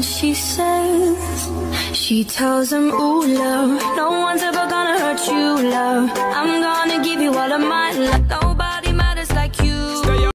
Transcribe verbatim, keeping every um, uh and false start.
And she says, she tells him, ooh, love, no one's ever gonna hurt you, love. I'm gonna give you all of my love. Nobody